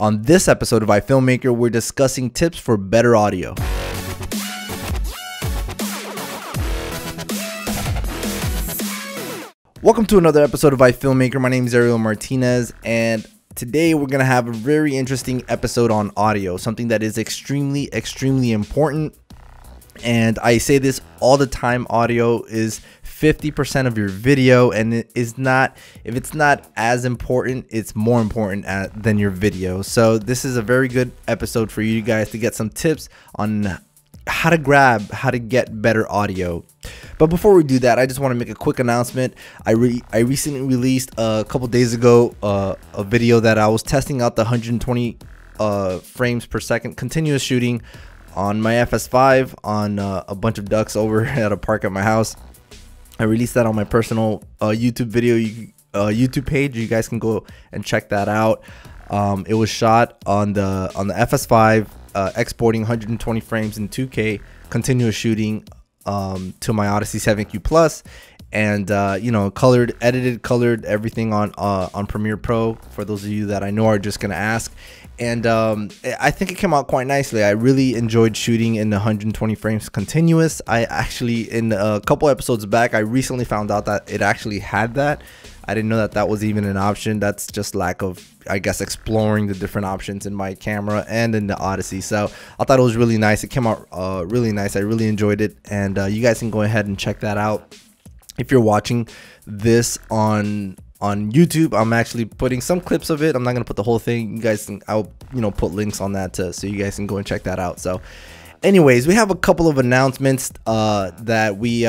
On this episode of iFilmmaker, we're discussing tips for better audio. Welcome to another episode of iFilmmaker. My name is Ariel Martinez, and today we're going to have a very interesting episode on audio, something that is extremely important. And I say this all the time, audio is 50% of your video, and it is not, if it's not as important, it's more important than your video. So this is a very good episode for you guys to get some tips on how to get better audio. But before we do that, I just want to make a quick announcement. I recently released a couple days ago a video that I was testing out the 120 frames per second continuous shooting on my FS5 on a bunch of ducks over at a park at my house. I released that on my personal YouTube video YouTube page. You guys can go and check that out. It was shot on the FS5, exporting 120 frames in 2K continuous shooting to my Odyssey 7Q Plus, and you know, edited, colored everything on Premiere Pro, for those of you that I know are just gonna ask. And I think it came out quite nicely. I really enjoyed shooting in 120 frames continuous. I actually, in a couple episodes back, I recently found out that it actually had that. I didn't know that that was even an option. That's just lack of, I guess, exploring the different options in my camera and in the Odyssey. So I thought it was really nice. It came out really nice. I really enjoyed it, and you guys can go ahead and check that out. If you're watching this on YouTube, I'm actually putting some clips of it. I'm not gonna put the whole thing. You guys can, I'll put links on that so you guys can go and check that out. So anyways, we have a couple of announcements that we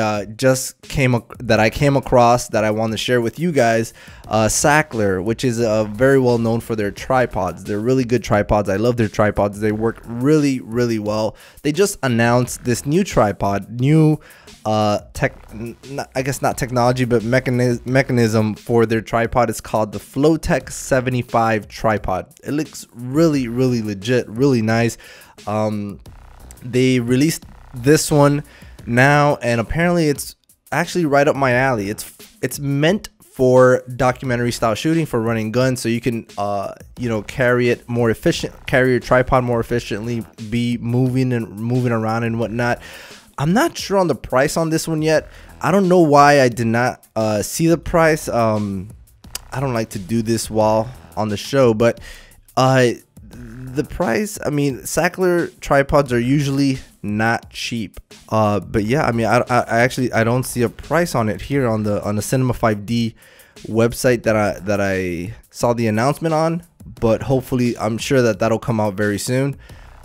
that I came across that I want to share with you guys. Sachtler, which is very well known for their tripods. They're really good tripods. I love their tripods. They work really well. They just announced this new tripod, I guess not technology, but mechanism for their tripod. It's called the Flowtech 75 tripod. It looks really legit, really nice. They released this one now, and apparently it's actually right up my alley. It's meant for documentary style shooting, for running guns, so you can carry your tripod more efficiently, be moving around and whatnot. I'm not sure on the price on this one yet. I don't know why I did not see the price. I don't like to do this while on the show, but the price, I mean, Sachtler tripods are usually not cheap, but yeah, I mean, I don't see a price on it here on the Cinema 5D website that I saw the announcement on. But hopefully, I'm sure that that'll come out very soon.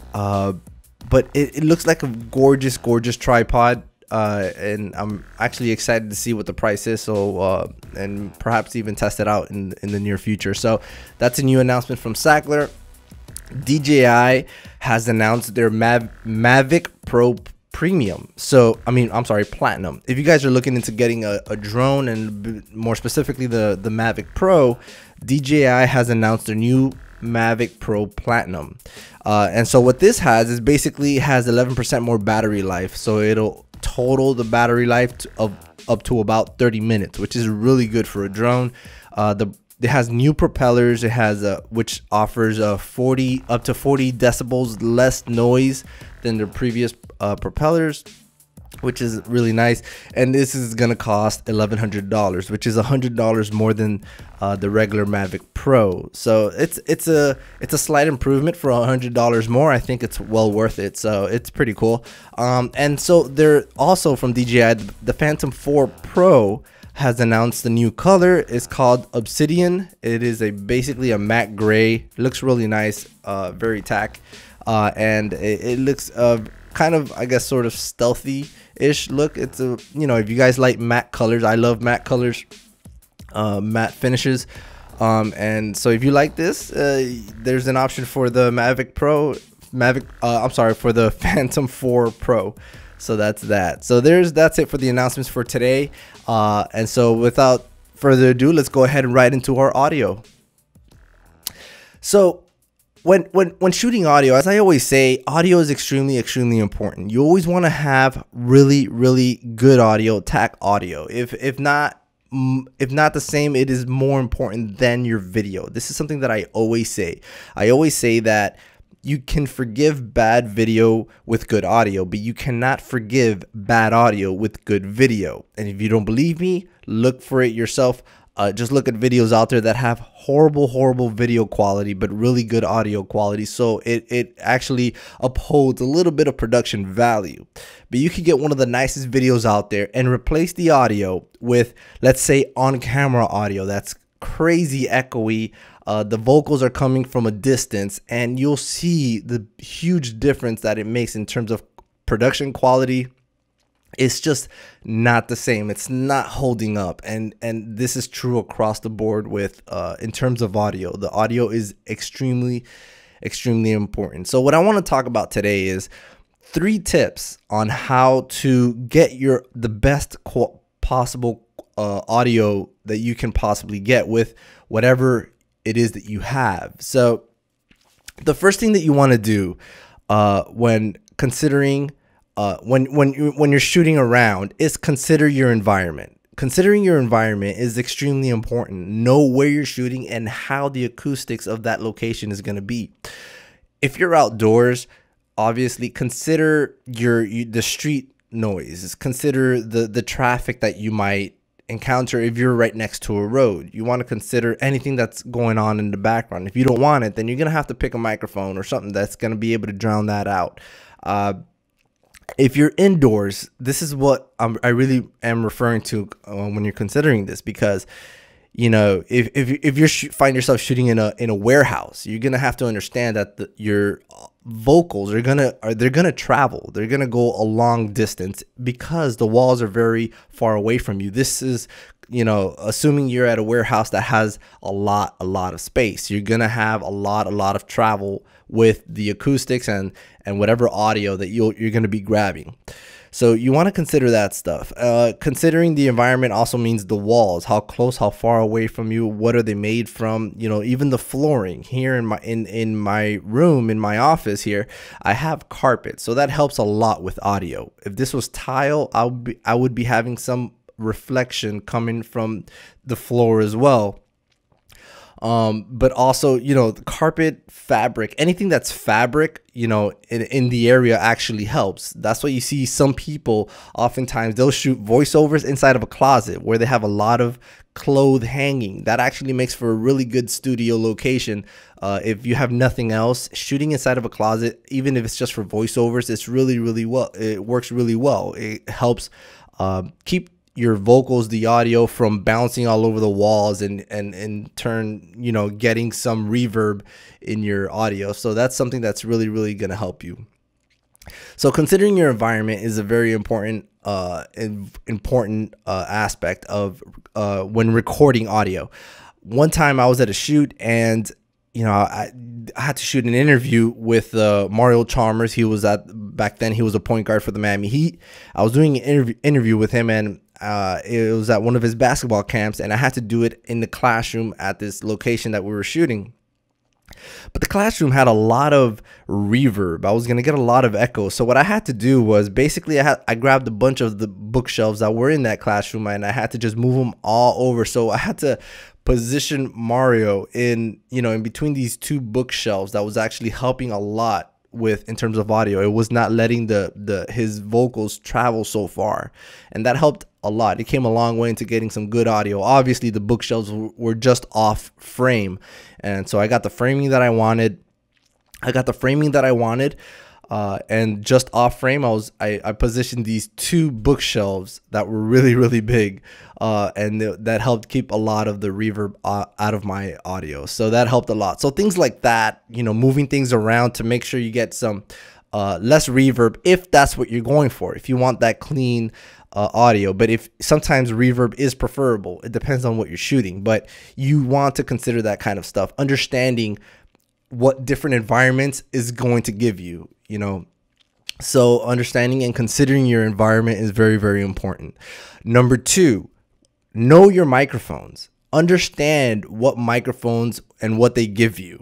But it looks like a gorgeous tripod, and I'm actually excited to see what the price is. So and perhaps even test it out in the near future. So that's a new announcement from Sachtler. DJI has announced their Mavic Pro Premium. So I'm sorry, Platinum. If you guys are looking into getting a drone, and more specifically the Mavic Pro, DJI has announced their new Mavic Pro Platinum. And so what this has is basically has 11% more battery life. So it'll total the battery life up to about 30 minutes, which is really good for a drone. It has new propellers. It has which offers up to 40 decibels less noise than the previous propellers, which is really nice. And this is gonna cost $1,100, which is $100 more than the regular Mavic Pro. So it's a slight improvement for $100 more. I think it's well worth it. So it's pretty cool. And so they're also from DJI, the Phantom 4 Pro has announced the new color. It's called Obsidian. It is basically a matte gray. It looks really nice, very tack, and it looks kind of, I guess, sort of stealthy-ish look. It's if you guys like matte colors, I love matte colors, matte finishes, and so if you like this, there's an option for the for the Phantom 4 Pro. So that's that. So that's it for the announcements for today. And so without further ado, let's go ahead and right into our audio. So when shooting audio, as I always say, audio is extremely important. You always want to have really good audio, tack audio. If not if not the same, it is more important than your video. This is something that I always say. I always say that you can forgive bad video with good audio, but you cannot forgive bad audio with good video. And if you don't believe me, look for it yourself. Just look at videos out there that have horrible video quality, but really good audio quality. So it actually upholds a little bit of production value. But you could get one of the nicest videos out there and replace the audio with, let's say, on-camera audio that's crazy echoey. The vocals are coming from a distance, and you'll see the huge difference that it makes in terms of production quality. It's just not the same. It's not holding up, and this is true across the board with in terms of audio. The audio is extremely important. So what I want to talk about today is 3 tips on how to get the best possible audio that you can possibly get with whatever it is that you have. So the first thing that you want to do when considering when you're shooting around is consider your environment. Considering your environment is extremely important. Know where you're shooting and how the acoustics of that location is going to be. If you're outdoors, obviously consider the street noise. Consider the traffic that you might encounter if you're right next to a road. You want to consider anything that's going on in the background. If you don't want it, then you're going to have to pick a microphone or something that's going to be able to drown that out. If you're indoors, this is what I really am referring to when you're considering this, because you know, if you find yourself shooting in a warehouse, you're gonna have to understand that your vocals are gonna travel. They're gonna go a long distance because the walls are very far away from you. This is, you know, assuming you're at a warehouse that has a lot of space, you're gonna have a lot of travel with the acoustics and whatever audio that you're gonna be grabbing. So you want to consider that stuff. Considering the environment also means the walls, how close, how far away from you, what are they made from, you know, even the flooring. Here in my room, in my office here, I have carpet, so that helps a lot with audio. If this was tile, I would be having some reflection coming from the floor as well. But also, you know, the carpet, fabric, anything that's fabric, you know, in the area actually helps. That's why you see some people, oftentimes they'll shoot voiceovers inside of a closet where they have a lot of clothes hanging. That actually makes for a really good studio location. If you have nothing else, shooting inside of a closet, even if it's just for voiceovers, it's really well. It works really well. It helps keep your vocals, the audio, from bouncing all over the walls and in turn, you know, getting some reverb in your audio. So that's something that's really going to help you. So considering your environment is a very important aspect of when recording audio. One time I was at a shoot, and you know, I had to shoot an interview with Mario Chalmers. Back then he was a point guard for the Miami Heat. I was doing an interview with him, and it was at one of his basketball camps, and I had to do it in the classroom at this location that we were shooting. But the classroom had a lot of reverb. I was going to get a lot of echo. So what I had to do was basically I grabbed a bunch of the bookshelves that were in that classroom, and I had to just move them all over. So I had to position Mario in between these 2 bookshelves. That was actually helping a lot in terms of audio. It was not letting his vocals travel so far, and that helped a lot. It came a long way into getting some good audio. Obviously the bookshelves were just off frame, and so I got the framing that I wanted. And just off frame, I positioned these 2 bookshelves that were really big, and that helped keep a lot of the reverb out of my audio. So that helped a lot. So things like that, you know, moving things around to make sure you get some less reverb, if that's what you're going for, if you want that clean audio. But if sometimes reverb is preferable, it depends on what you're shooting, but you want to consider that kind of stuff, understanding what different environments is going to give you, you know. So understanding and considering your environment is very important. Number 2, know your microphones. Understand what microphones and what they give you.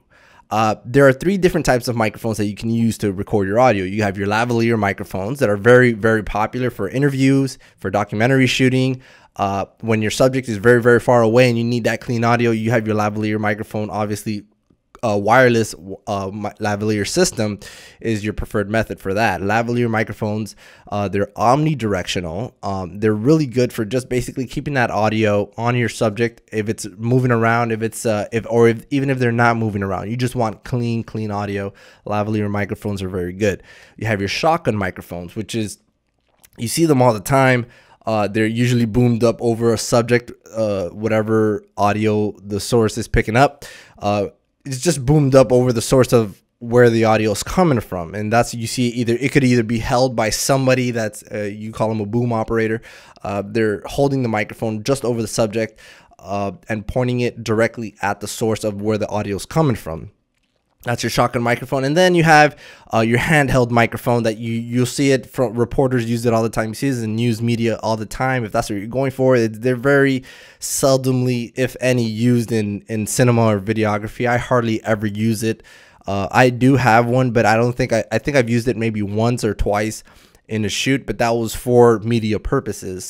There are 3 different types of microphones that you can use to record your audio. You have your lavalier microphones that are very, very popular for interviews, for documentary shooting. When your subject is very, very far away and you need that clean audio, you have your lavalier microphone. Obviously, wireless lavalier system is your preferred method for that. Lavalier microphones, they're omnidirectional. They're really good for just basically keeping that audio on your subject if it's moving around, if it's even if they're not moving around. You just want clean audio. Lavalier microphones are very good. You have your shotgun microphones, which is, you see them all the time. They're usually boomed up over a subject, whatever audio the source is picking up. It's just boomed up over the source of where the audio is coming from, and that's, you see, it could either be held by somebody that's you call them a boom operator. They're holding the microphone just over the subject and pointing it directly at the source of where the audio is coming from. That's your shotgun microphone. And then you have your handheld microphone that you'll see it from reporters use it all the time. You see this in news media all the time. If that's what you're going for, they're very seldomly, if any, used in cinema or videography. I hardly ever use it. I do have one, but I think I've used it maybe once or twice in a shoot, but that was for media purposes,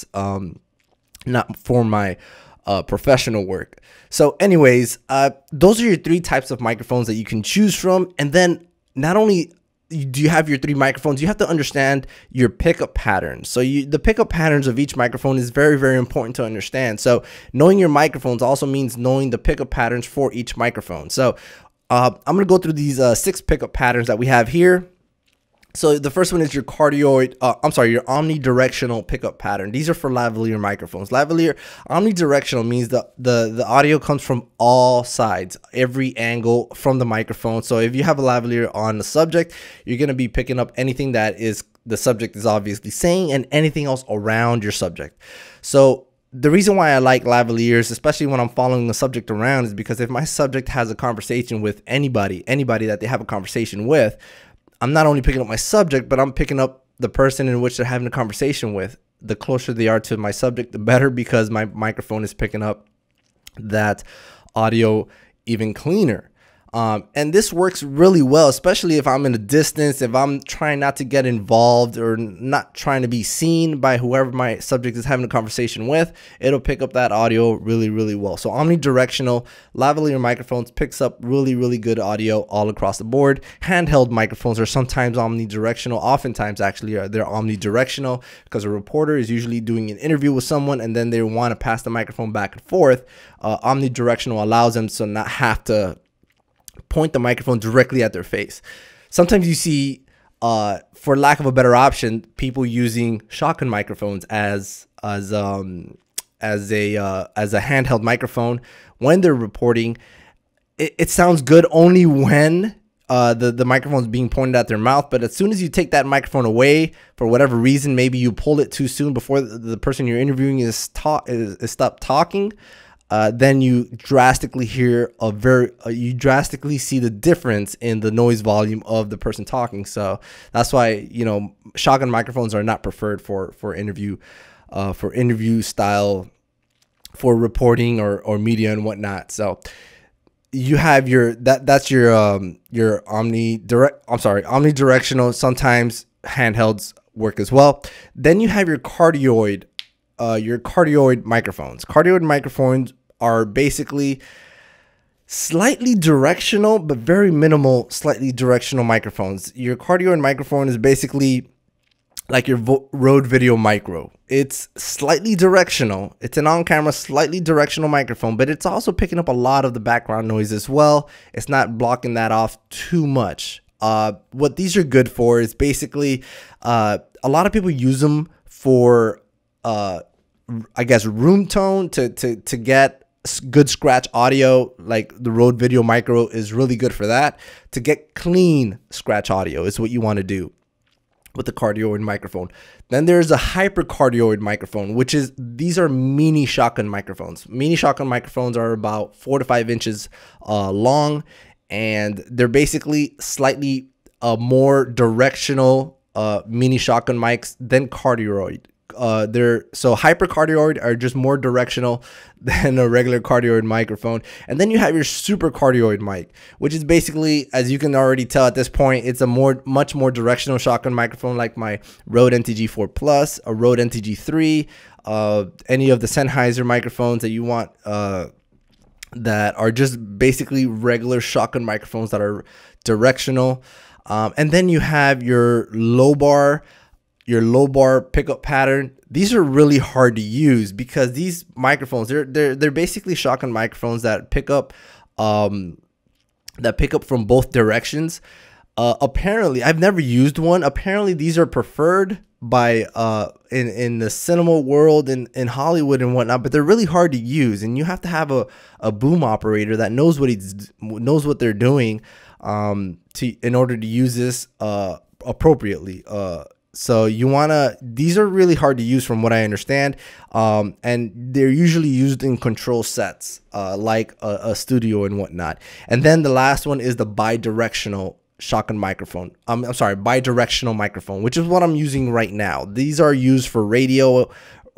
not for my professional work. So anyways, those are your 3 types of microphones that you can choose from. And then not only do you have your 3 microphones, you have to understand your pickup patterns. So the pickup patterns of each microphone is very, very important to understand. So knowing your microphones also means knowing the pickup patterns for each microphone. So I'm going to go through these 6 pickup patterns that we have here. So the first one is your your omnidirectional pickup pattern. These are for lavalier microphones. Lavalier omnidirectional means the audio comes from all sides, every angle from the microphone. So if you have a lavalier on the subject, you're going to be picking up anything that is the subject is obviously saying and anything else around your subject. So the reason why I like lavaliers, especially when I'm following the subject around, is because if my subject has a conversation with anybody that they have a conversation with, I'm not only picking up my subject, but I'm picking up the person in which they're having a conversation with. The closer they are to my subject, the better, because my microphone is picking up that audio even cleaner. And this works really well, especially if I'm in a distance, if I'm trying not to get involved or not trying to be seen by whoever my subject is having a conversation with. It'll pick up that audio really, really well. So omnidirectional lavalier microphones picks up really, really good audio all across the board. Handheld microphones are sometimes omnidirectional. Oftentimes, actually, they're omnidirectional because a reporter is usually doing an interview with someone and then they want to pass the microphone back and forth. Omnidirectional allows them to not have to point the microphone directly at their face. Sometimes you see, for lack of a better option, people using shotgun microphones as a handheld microphone when they're reporting. It sounds good only when the microphone is being pointed at their mouth, but as soon as you take that microphone away for whatever reason, maybe you pulled it too soon before the person you're interviewing is stopped talking. Then you drastically hear you drastically see the difference in the noise volume of the person talking. So that's why, shotgun microphones are not preferred for interview style, for reporting or media and whatnot. So you have that's your omnidirectional. Sometimes handhelds work as well. Then you have your cardioid microphones. Cardioid microphones are basically slightly directional, but very minimal, slightly directional microphones. Your cardioid microphone is basically like your Rode Video Micro. It's slightly directional. It's an on-camera, slightly directional microphone, but it's also picking up a lot of the background noise as well. It's not blocking that off too much. What these are good for is basically, a lot of people use them for, I guess, room tone to get good scratch audio. Like the Rode Video Micro is really good for that. To get clean scratch audio is what you want to do with the cardioid microphone. Then there's a hypercardioid microphone, which is, these are mini shotgun microphones. Mini shotgun microphones are about 4 to 5 inches long, and they're basically slightly more directional mini shotgun mics than cardioid. so hypercardioid are just more directional than a regular cardioid microphone. And then you have your supercardioid mic, which is basically, as you can already tell at this point, it's a much more directional shotgun microphone, like my Rode NTG4 Plus, a Rode NTG3, any of the Sennheiser microphones that you want, that are just basically regular shotgun microphones that are directional. And then you have your low bar pickup pattern. These are really hard to use because these microphones, they're basically shotgun microphones that pick up from both directions. Apparently, I've never used one. Apparently, these are preferred by in the cinema world, in Hollywood and whatnot, but they're really hard to use, and you have to have a boom operator that knows what they're doing in order to use this appropriately. So these are really hard to use from what I understand. And they're usually used in control sets, like a studio and whatnot. And then the last one is the bidirectional shotgun microphone. I'm sorry, bidirectional microphone, which is what I'm using right now. These are used for radio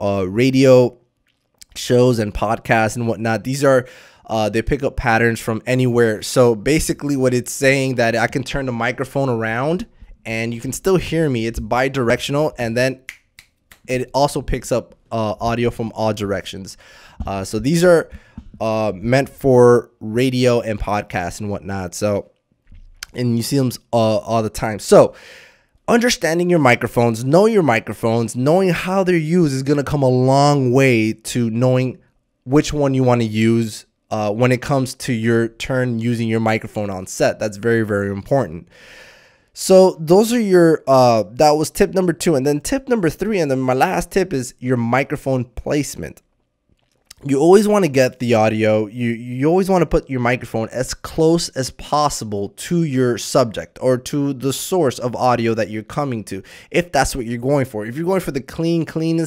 shows and podcasts and whatnot. These are, they pick up patterns from anywhere. So basically what it's saying, that I can turn the microphone around and you can still hear me. It's bidirectional, and then it also picks up audio from all directions. So these are meant for radio and podcasts and whatnot. So, and you see them all the time. So understanding your microphones, knowing how they're used is going to come a long way to knowing which one you want to use when it comes to your turn using your microphone on set. That's very, very important. So those are your, that was tip number 2. And then tip number 3, and then my last tip, is your microphone placement. You always want to get the audio. You always want to put your microphone as close as possible to your subject or to the source of audio that you're coming to, if that's what you're going for. If you're going for the clean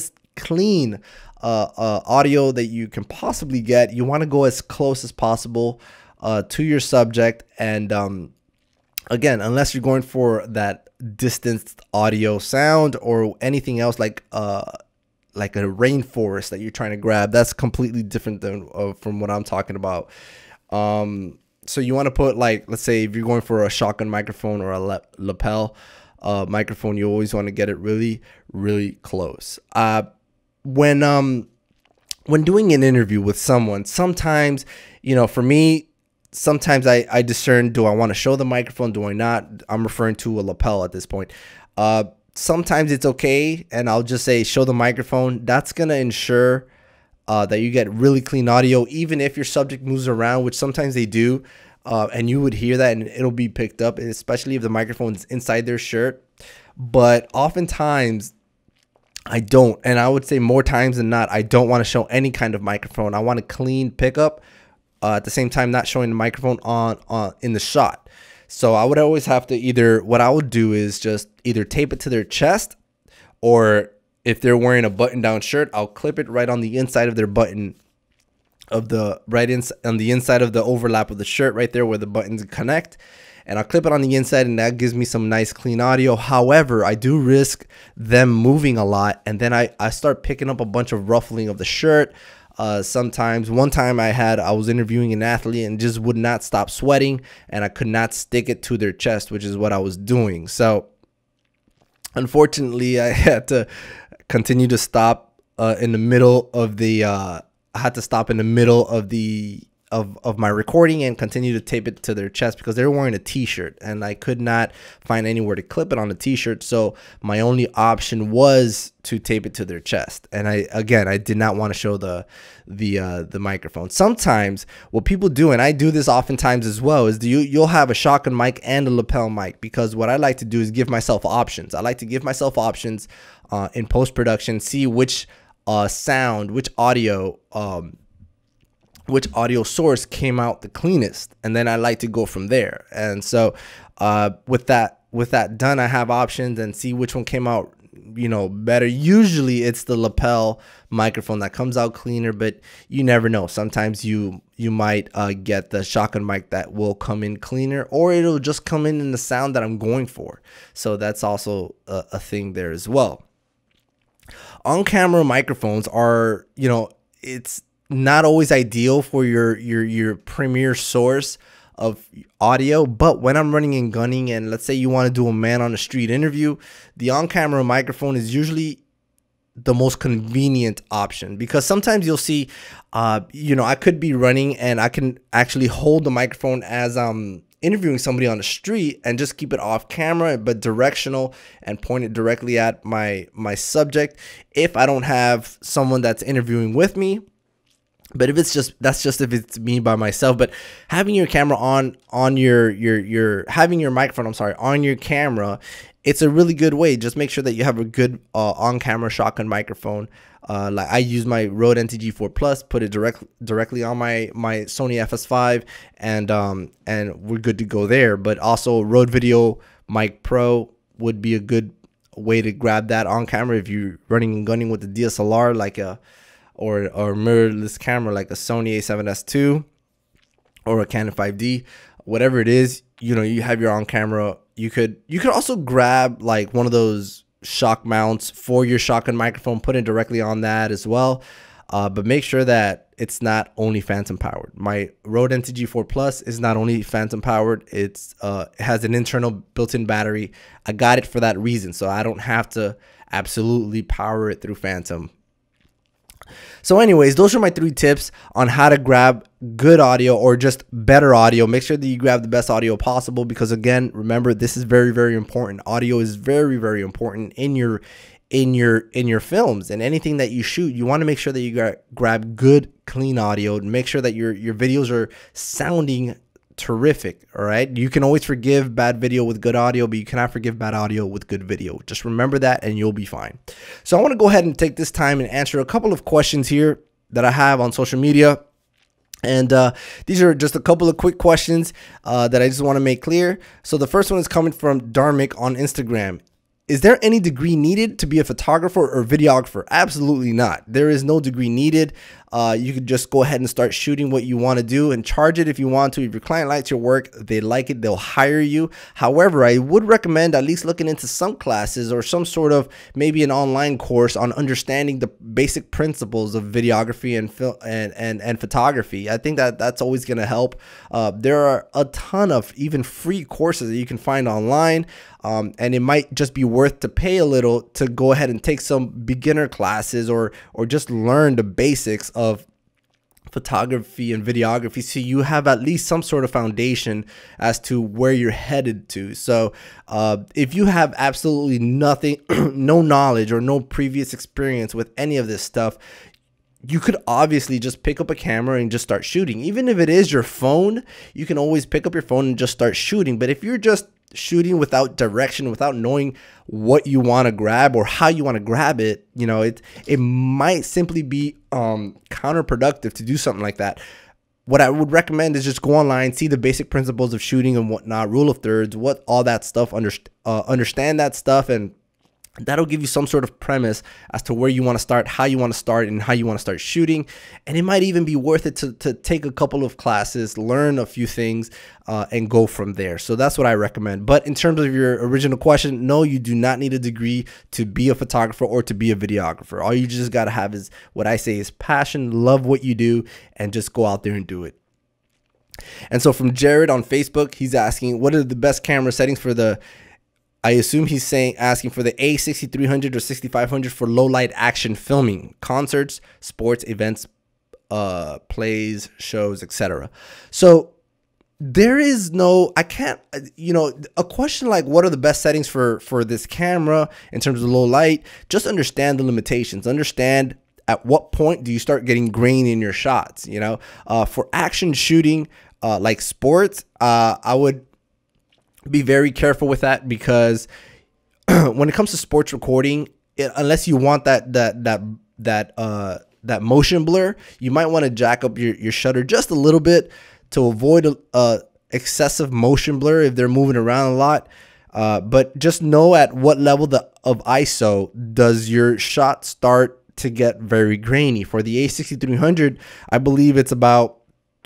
audio that you can possibly get, you want to go as close as possible to your subject. And again, unless you're going for that distanced audio sound or anything else, like a rainforest that you're trying to grab, that's completely different than from what I'm talking about. So you want to put, like, let's say if you're going for a shotgun microphone or a lapel microphone, you always want to get it really, really close. When doing an interview with someone, sometimes, for me, sometimes I discern, do I want to show the microphone? Do I not? I'm referring to a lapel at this point. Sometimes it's okay, and I'll just say show the microphone. That's going to ensure that you get really clean audio, even if your subject moves around, which sometimes they do, and you would hear that and it'll be picked up, especially if the microphone's inside their shirt. But oftentimes I don't, and I would say more times than not, I don't want to show any kind of microphone. I want a clean pickup. At the same time, not showing the microphone on in the shot. So I would always have to what I would do is just either tape it to their chest, or if they're wearing a button-down shirt, I'll clip it right on the inside of their button, on the inside of the overlap of the shirt, right there where the buttons connect, and I'll clip it on the inside, and that gives me some nice clean audio. However, I do risk them moving a lot, and then I start picking up a bunch of ruffling of the shirt. Sometimes, one time I was interviewing an athlete and just would not stop sweating, and I could not stick it to their chest, which is what I was doing. So unfortunately, I had to continue to stop in the middle of of my recording and continue to tape it to their chest, because they were wearing a t-shirt and I could not find anywhere to clip it on the t-shirt. So my only option was to tape it to their chest. And I did not want to show the microphone. Sometimes what people do, and I do this oftentimes as well, is you'll have a shotgun mic and a lapel mic, because what I like to do is give myself options. I like to give myself options in post-production, see which sound, which audio source came out the cleanest, and then I like to go from there. And so with that done, I have options and see which one came out better. Usually it's the lapel microphone that comes out cleaner, but you never know. Sometimes you might get the shotgun mic that will come in cleaner, or it'll just come in the sound that I'm going for. So that's also a thing there as well. On-camera microphones are, it's not always ideal for your premier source of audio, but when I'm running and gunning, and let's say you want to do a man on the street interview, the on-camera microphone is usually the most convenient option, because sometimes you'll see, I could be running and I can actually hold the microphone as I'm interviewing somebody on the street and just keep it off camera, but directional, and point it directly at my subject if I don't have someone that's interviewing with me. But if it's just, that's just if it's me by myself. But having your camera on your having your microphone, I'm sorry, on your camera, it's a really good way. Just make sure that you have a good on-camera shotgun microphone. Like I use my Rode NTG4 Plus, put it directly on my Sony FS5, and we're good to go there. But also Rode Video Mic Pro would be a good way to grab that on camera if you're running and gunning with a DSLR, like or mirrorless camera like a Sony A7S II or a Canon 5D, whatever it is. You have your on camera. You could also grab like one of those shock mounts for your shotgun microphone, put it directly on that as well. But make sure that it's not only phantom powered. My Rode NTG4 Plus is not only phantom powered, it has an internal built-in battery. I got it for that reason, so I don't have to absolutely power it through phantom. So anyways, those are my 3 tips on how to grab good audio or just better audio. Make sure that you grab the best audio possible, because again, remember, this is very, very important. Audio is very, very important in your films and anything that you shoot. You want to make sure that you grab good, clean audio, and make sure that your videos are sounding terrific. All right, you can always forgive bad video with good audio, but you cannot forgive bad audio with good video. Just remember that and you'll be fine. So I want to go ahead and take this time and answer a couple of questions here that I have on social media. And these are just a couple of quick questions that I just want to make clear. So the first one is coming from Dharmic on Instagram. Is there any degree needed to be a photographer or videographer? Absolutely not. There is no degree needed. You could just go ahead and start shooting what you want to do and charge it if you want to. If your client likes your work, they like it, they'll hire you. However, I would recommend at least looking into some classes or some sort of maybe an online course on understanding the basic principles of videography and film and photography. I think that that's always going to help. There are a ton of even free courses that you can find online. And it might just be worth to pay a little to go ahead and take some beginner classes or just learn the basics of photography and videography, so you have at least some sort of foundation as to where you're headed to. So if you have absolutely nothing, no knowledge or no previous experience with any of this stuff, you could obviously just pick up a camera and just start shooting. Even if it is your phone, you can always pick up your phone and just start shooting. But if you're just shooting without direction, without knowing what you want to grab or how you want to grab it, it might simply be counterproductive to do something like that. What I would recommend is just go online, see the basic principles of shooting and whatnot, rule of thirds, what all that stuff, understand that stuff, and that'll give you some sort of premise as to where you want to start, how you want to start, and how you want to start shooting. And it might even be worth it to take a couple of classes, learn a few things, and go from there. So that's what I recommend. But in terms of your original question, no, you do not need a degree to be a photographer or to be a videographer. All you just got to have is what I say is passion, love what you do, and just go out there and do it. And so from Jared on Facebook, he's asking, what are the best camera settings for the, I assume he's asking for the A6300 or 6500 for low light action filming, concerts, sports, events, plays, shows, etc. So there is no, I can't, a question like what are the best settings for this camera in terms of low light, just understand the limitations, understand at what point do you start getting grain in your shots. For action shooting, like sports, I would be very careful with that, because when it comes to sports recording, unless you want that motion blur, you might want to jack up your shutter just a little bit to avoid excessive motion blur if they're moving around a lot. But just know at what level of ISO does your shot start to get very grainy. For the A6300, I believe it's about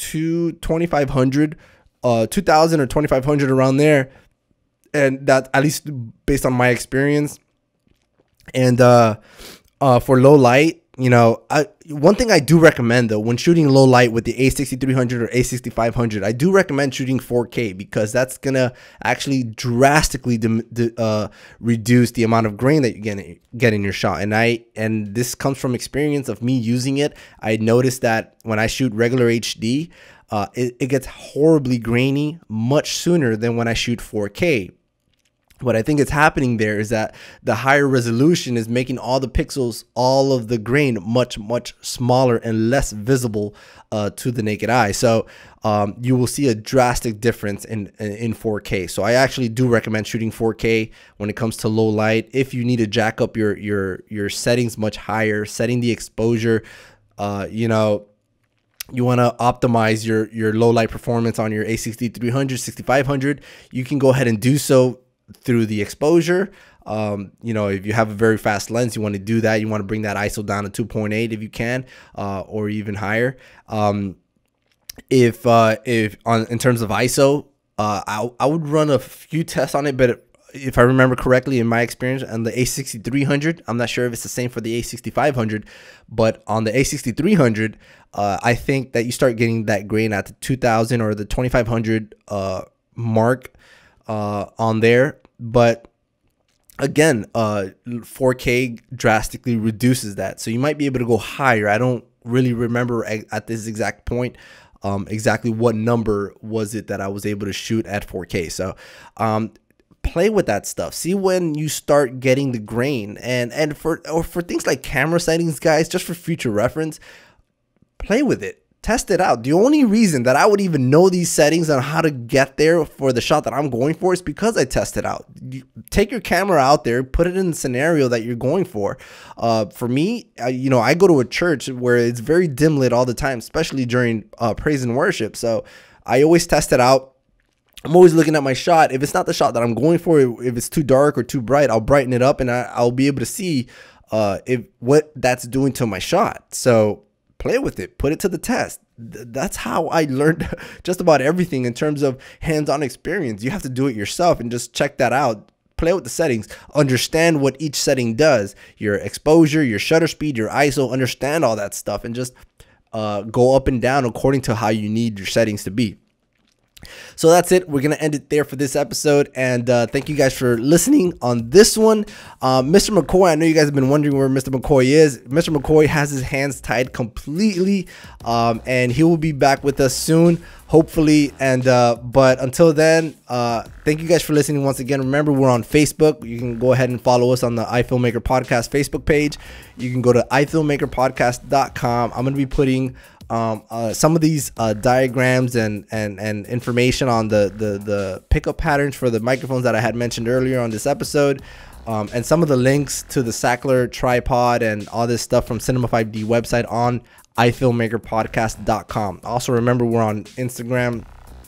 2500. 2000 or 2500 around there, and that, at least based on my experience. And For low light, you know, one thing I do recommend though, when shooting low light with the A6300 or A6500, I do recommend shooting 4K, because that's gonna actually drastically reduce the amount of grain that you get in your shot. And this comes from experience of me using it. I noticed that when I shoot regular HD, it gets horribly grainy much sooner than when I shoot 4K. What I think is happening there is that the higher resolution is making all the pixels, all of the grain much smaller and less visible to the naked eye. So you will see a drastic difference in 4K. So I actually do recommend shooting 4K when it comes to low light. If you need to jack up your settings much higher, setting the exposure, you know, you want to optimize your low light performance on your A6300, 6500, you can go ahead and do so through the exposure. You know, if you have a very fast lens, you want to do that. You want to bring that ISO down to 2.8 if you can, or even higher. In terms of ISO, I would run a few tests on it, but if I remember correctly, in my experience on the A6300, I'm not sure if it's the same for the A6500, but on the A6300, I think that you start getting that grain at the 2000 or the 2500 mark on there. But again, 4K drastically reduces that, so you might be able to go higher. I don't really remember at this exact point exactly what number was it that I was able to shoot at 4K. So play with that stuff, see when you start getting the grain. And for things like camera settings, guys, just for future reference, play with it. Test it out. The only reason that I would even know these settings on how to get there for the shot that I'm going for is because I tested out. You take your camera out there, put it in the scenario that you're going for. For me, you know, I go to a church where it's very dim lit all the time, especially during praise and worship. So I always test it out. I'm always looking at my shot. If it's not the shot that I'm going for, if it's too dark or too bright, I'll brighten it up and I'll be able to see what that's doing to my shot. So play with it, put it to the test. That's how I learned just about everything in terms of hands-on experience. You have to do it yourself and just check that out. Play with the settings, understand what each setting does, your exposure, your shutter speed, your ISO, understand all that stuff, and just go up and down according to how you need your settings to be. So that's it. We're going to end it there for this episode. And thank you guys for listening on this one. Mr. McCoy, I know you guys have been wondering where Mr. McCoy is. Mr. McCoy has his hands tied completely, and he will be back with us soon, hopefully. And but until then, thank you guys for listening once again. Remember, we're on Facebook. You can go ahead and follow us on the iFilmmaker Podcast Facebook page. You can go to ifilmmakerpodcast.com. I'm going to be putting some of these diagrams and information on the pickup patterns for the microphones that I had mentioned earlier on this episode, and some of the links to the Sachtler tripod and all this stuff from Cinema 5D website on ifilmmakerpodcast.com. Also, remember, we're on Instagram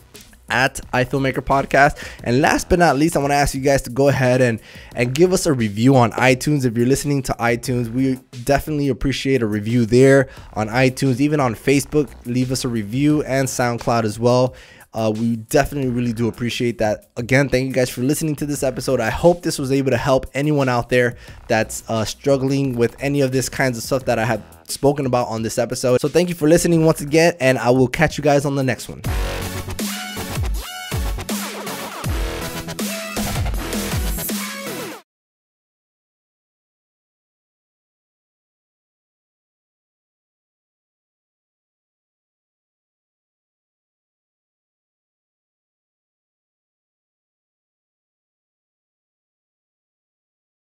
at iFilmmaker Podcast. And last but not least, I want to ask you guys to go ahead and give us a review on iTunes. If you're listening to iTunes, we definitely appreciate a review there on iTunes. Even on Facebook, leave us a review, and SoundCloud as well. We definitely really do appreciate that. Again, thank you guys for listening to this episode. I hope this was able to help anyone out there that's struggling with any of this kinds of stuff that I have spoken about on this episode. So thank you for listening once again, and I will catch you guys on the next one.